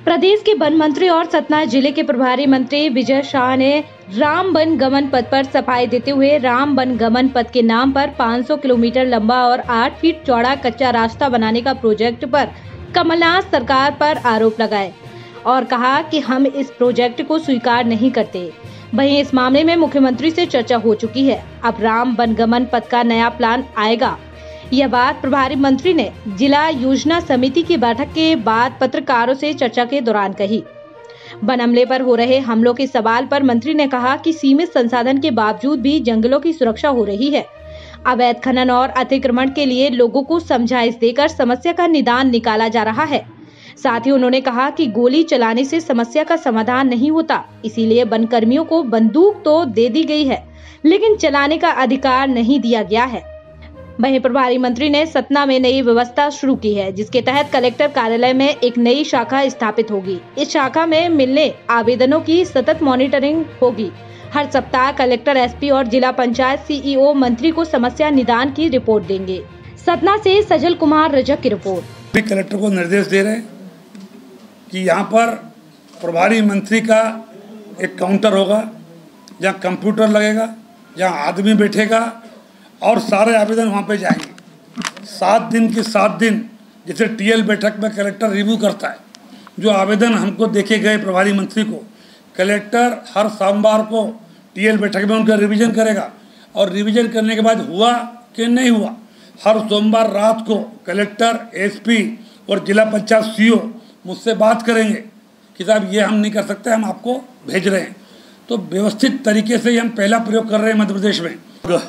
प्रदेश के वन मंत्री और सतना जिले के प्रभारी मंत्री विजय शाह ने राम वन गमन पथ पर सफाई देते हुए राम वन गमन पथ के नाम पर 500 किलोमीटर लंबा और 8 फीट चौड़ा कच्चा रास्ता बनाने का प्रोजेक्ट पर कमलनाथ सरकार पर आरोप लगाए और कहा कि हम इस प्रोजेक्ट को स्वीकार नहीं करते। वहीं इस मामले में मुख्यमंत्री से चर्चा हो चुकी है। अब राम वन गमन पथ का नया प्लान आएगा। यह बात प्रभारी मंत्री ने जिला योजना समिति की बैठक के बाद पत्रकारों से चर्चा के दौरान कही। वन अमले पर हो रहे हमलों के सवाल पर मंत्री ने कहा कि सीमित संसाधन के बावजूद भी जंगलों की सुरक्षा हो रही है। अवैध खनन और अतिक्रमण के लिए लोगों को समझाइश देकर समस्या का निदान निकाला जा रहा है। साथ ही उन्होंने कहा कि गोली चलाने से समस्या का समाधान नहीं होता, इसीलिए वन कर्मियों को बंदूक तो दे दी गई है, लेकिन चलाने का अधिकार नहीं दिया गया है। वहीं प्रभारी मंत्री ने सतना में नई व्यवस्था शुरू की है, जिसके तहत कलेक्टर कार्यालय में एक नई शाखा स्थापित होगी। इस शाखा में मिलने आवेदनों की सतत मॉनिटरिंग होगी। हर सप्ताह कलेक्टर, एसपी और जिला पंचायत सीईओ मंत्री को समस्या निदान की रिपोर्ट देंगे। सतना से सजल कुमार रजक की रिपोर्ट। कलेक्टर को निर्देश दे रहे हैं कि यहाँ पर प्रभारी मंत्री का एक काउंटर होगा, जहाँ कंप्यूटर लगेगा, जहाँ आदमी बैठेगा और सारे आवेदन वहाँ पे जाएंगे। 7 दिन के 7 दिन जैसे टीएल बैठक में कलेक्टर रिव्यू करता है, जो आवेदन हमको देखे गए प्रभारी मंत्री को, कलेक्टर हर सोमवार को टीएल बैठक में उनका रिवीजन करेगा और रिवीजन करने के बाद हुआ कि नहीं हुआ, हर सोमवार रात को कलेक्टर, एसपी और जिला पंचायत सीईओ मुझसे बात करेंगे कि साहब ये हम नहीं कर सकते, हम आपको भेज रहे हैं। तो व्यवस्थित तरीके से हम पहला प्रयोग कर रहे हैं मध्य प्रदेश में।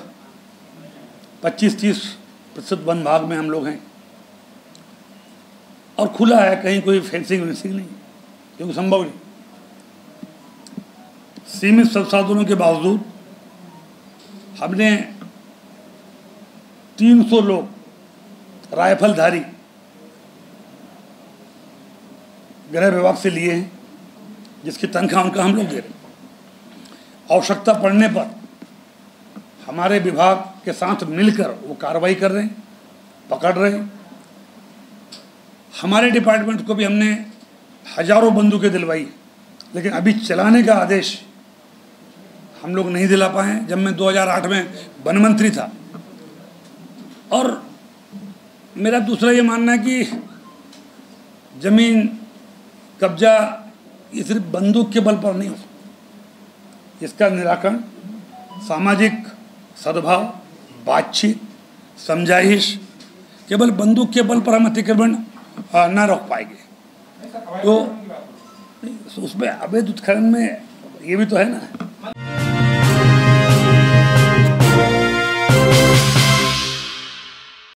25-30% वन भाग में हम लोग हैं और खुला है, कहीं कोई फेंसिंग वेंसिंग नहीं, क्योंकि संभव नहीं। सीमित संसाधनों के बावजूद हमने 300 लोग राइफलधारी गृह विभाग से लिए हैं, जिसकी तनख्वाह उनका हम लोग दे रहे हैं। आवश्यकता पड़ने पर हमारे विभाग के साथ मिलकर वो कार्रवाई कर रहे हैं, पकड़ रहे हैं। हमारे डिपार्टमेंट को भी हमने हजारों बंदूकें दिलवाई, लेकिन अभी चलाने का आदेश हम लोग नहीं दिला पाए हैं। जब मैं 2008 में वन मंत्री था। और मेरा दूसरा ये मानना है कि जमीन कब्जा ये सिर्फ बंदूक के बल पर नहीं हो सकता। इसका निराकरण सामाजिक सद्भाव, बातचीत, समझाइश, केवल बंदूक के बल पर हम अतिक्रमण न रोक पाएंगे। तो उसमें अवैध उत्खनन में ये भी तो है ना।